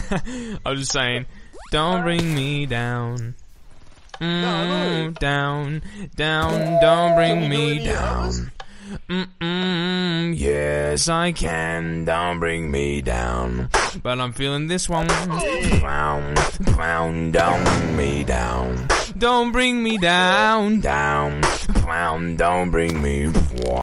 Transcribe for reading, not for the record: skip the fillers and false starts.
I was just saying, don't bring me down. Down, down, don't bring me down. Yes, I can, don't bring me down. But I'm feeling this one. Don't bring me down. Don't bring me down, down. Don't bring me